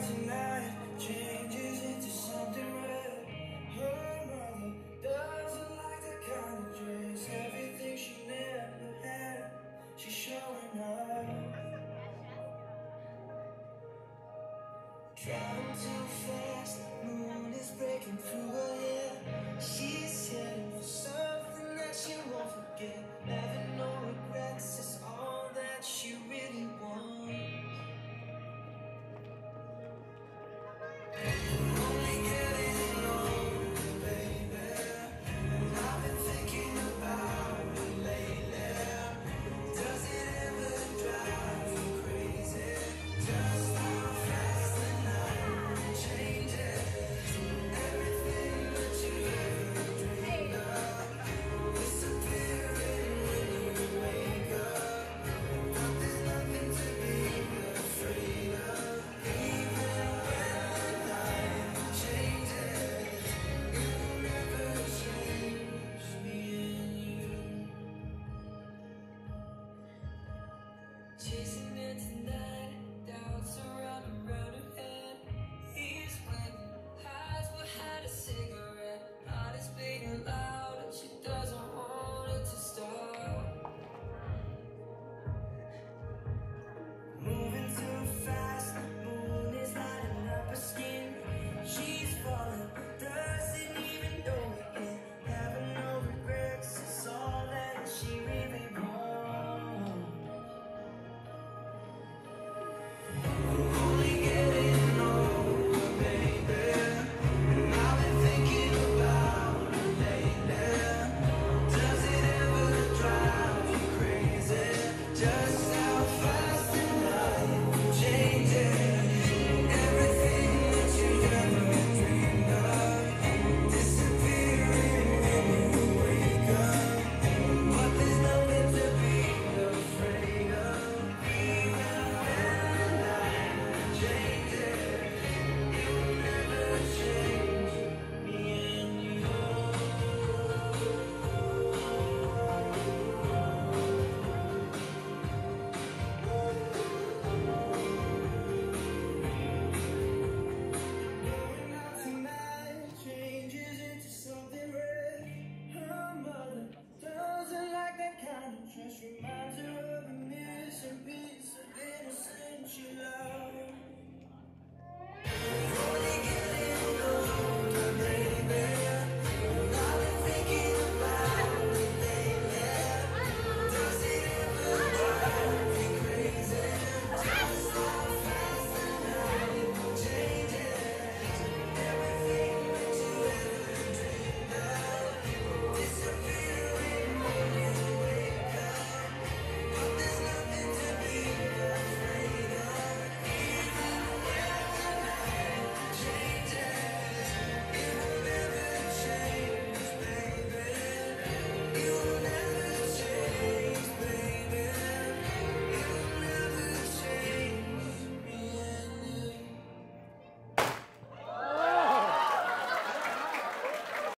tonight changes into something red. Her mother doesn't like that kind of dress. Everything she never had, she's showing up. Driving too fast, the moon is breaking through her hair. She's heading for something that she won't forget. Having no regrets is all that she really wants. Only getting older, baby, and I've been thinking about it lately. Does it ever drive you crazy? Just how fast the night changes. Everything that you ever dreamed of disappearing when you wake up. But there's nothing to be afraid of. Even when the night changes, it will never change me and you. Chasing